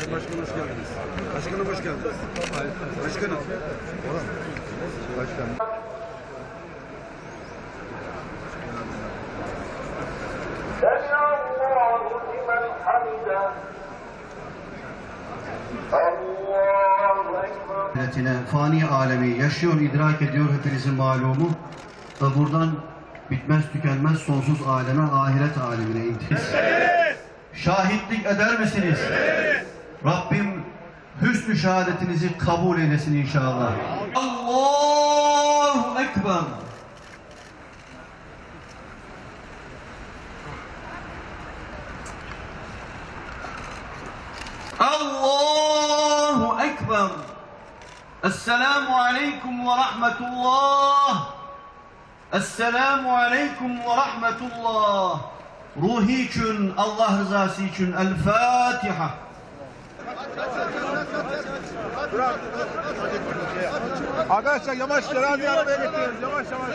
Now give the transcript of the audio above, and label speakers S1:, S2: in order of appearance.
S1: Başkanım hoş geldiniz. Başkanım hoş geldiniz. Başkanım. Başkanım.
S2: Fani alemi yaşıyor, idrak ediyor hepinizin malumu. Buradan bitmez tükenmez sonsuz aleme, ahiret alemine intihis. Evet. Şahitlik eder misiniz? Evet. Rabbim hüsnü şehadetinizi kabul eylesin inşallah. Allahu Ekber. Allahu Ekber. Esselamu aleyküm ve rahmetullah. Esselamu aleyküm ve rahmetullah. Ruhi için, Allah rızası için El Fatiha.
S1: Arkadaşlar yavaş cenaze arabaya getiriyoruz. Yavaş yavaş.